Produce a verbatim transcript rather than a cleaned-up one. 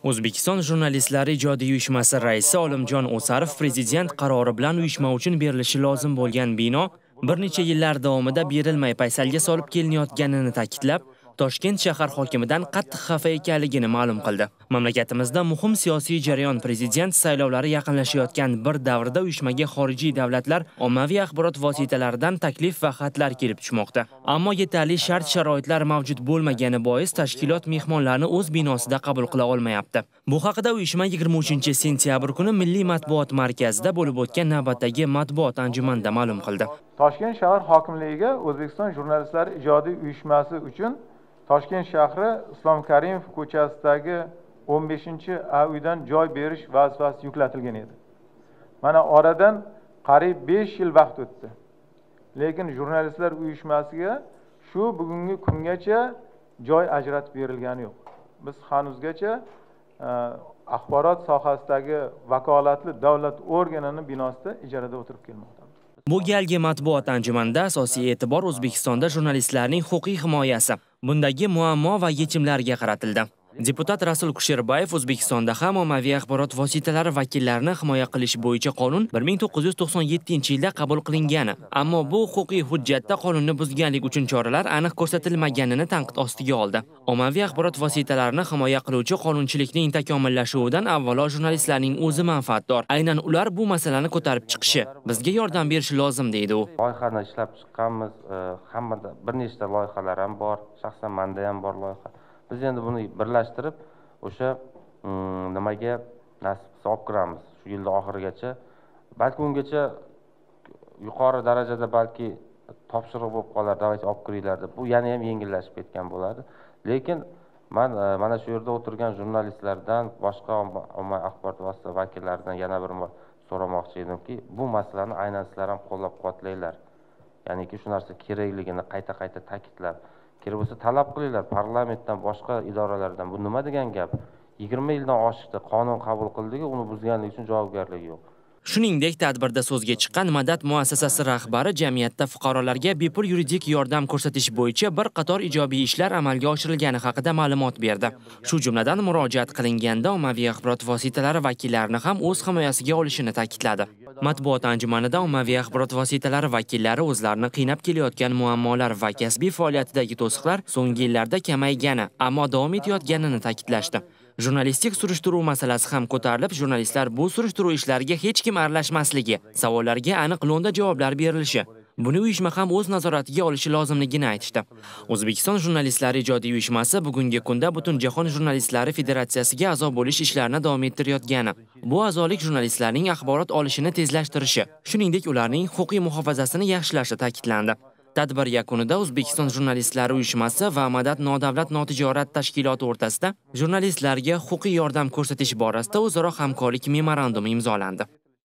O'zbekiston Jurnalistlari ijodiy uyushmasi raisi Olimjon O'sarov prezident qarori bilan uyushma uchun berilishi lozim bo'lgan bino bir necha yillar davomida berilmay paysalga solib kelinayotganini ta'kidlab, Toshkent shahar hokimidan qattiq xafa ekanligini ma'lum qildi. Mamlakatimizda muhim siyosiy jarayon prezident saylovlari yaqinlashayotgan bir davrda uyushmaga xorijiy davlatlar ommaviy axborot vositalaridan taklif va xatlar kelib tushmoqda. Ammo yetarli shart-sharoitlar mavjud bo'lmagani bois tashkilot mehmonlarni o'z binosida qabul qila olmayapti. Bu haqida uyushma yigirma uchinchi sentyabr kuni Milliy matbuot markazida bo'lib o'tgan navbatdagi matbuot anjumanida ma'lum qildi. Toshkent shahar hokimligiga O'zbekiston Jurnalistlari ijodiy uyushmasi uchun Toshkent shahri Islom Karimov ko'chasidagi o'n beshinchi A uydan joy berish vazifasi yuklatilgan edi. Mana oradan qariyb besh yil vaqt o'tdi. Lekin jurnalistlar uyushmasiga shu bugungi kungacha joy ajratib berilgani yo'q. Biz hanuzgacha axborot sohasidagi vakolatli davlat organining binosida ijarada o'tirib kelmoqdamiz. Bu galgi matbuot anjumanida asosiy e'tibor O'zbekistonda jurnalistlarning huquqiy himoyasi, bundagi muammo va yechimlarga qaratildi. Deputat Rasul Kusherbayev O'zbekistonda ham ommaviy axborot vositalari vakillarini himoya qilish bo'yicha qonun bir ming to'qqiz yuz to'qson yettinchi yilda qabul qilingani, ammo bu huquqiy hujjatda qonunni buzganlik uchun choralar aniq ko'rsatilmaganini tanqid ostiga oldi. Ommaviy axborot vositalarini himoya qiluvchi qonunchilikning takomillashuvidan avvalo jurnalistlarning o'zi manfaatdor. Aynan ular bu masalani ko'tarib chiqishi, bizga yordam berishi lozim deydi u. Loyihani ishlab chiqqanmiz, hammada bir nechta loyihalar ham bor, shaxsan menda ham bor loyiha. Biz endi buni birlashtirib, o'sha nimaga nasib qilsa olib kiramiz. Shu yil oxirigacha, balki ungacha yuqori darajada balki topshiriq bo'lib qolar, davaycha olib kiringlar deb. Bu yana ham yengillashib ketgan bo'ladi. Lekin men mana shu yerda o'tirgan jurnalistlardan, boshqa ommaviy axborot vositasi vakillaridan yana bir so'ramoqchi edimki, bu masalani aynan sizlar ham qo'llab-quvvatlanglar. Ya'niki shu narsa kerakligini qayta-qayta ta'kidlab, kerak bo'lsa talab qilinglar parlamentdan, boshqa idoralardan. Bu nima degan gap? yigirma yildan oshdi, qonun qabul qildik-ku, uni buzganlik uchun javobgarligi yo'q. Shuningdek, tadbirda so'zga chiqqan Madad muassasasi rahbari jamiyatda fuqarolarga bepul yuridik yordam ko'rsatish bo'yicha bir qator ijobiy ishlar amalga oshirilgani haqida ma'lumot berdi. Shu jumladan murojaat qilinganda ommaviy axborot vositalari vakillarini ham o'z himoyasiga olishini ta'kidladi. Matbuot anjumanida ommaviy axborot vositalari vakillari o'zlarini qiynab kelayotgan muammolar va kasbiy faoliyatidagi to'siqlar so'nggi yillarda kamaygani, ammo davom etayotganini ta'kidlashdi. Jurnalistik surishtiruv masalasi ham ko'tarilib, jurnalistlar bu surishtiruv ishlariga hech kim aralashmasligi, savollarga aniq lo'nda javoblar berilishi, buni uyushma ham o'z nazoratiga olishi lozimligini aytishdi. O'zbekiston Jurnalistlari ijodiy uyushmasi bugungi kunda butun jahon jurnalistlari federatsiyasiga a'zo bo'lish ishlarini davom ettirayotgani, bu a'zolik jurnalistlarning axborot olishini tezlashtirishi, shuningdek ularning huquqiy muhofazasini yaxshilashi ta'kidlandi. Tadbir yakunida O'zbekiston Jurnalistlari uyushmasi va Madad nodavlat notijorat tashkiloti o'rtasida jurnalistlarga huquqiy yordam ko'rsatish borasida o'zaro hamkorlik memorandumi imzolandi.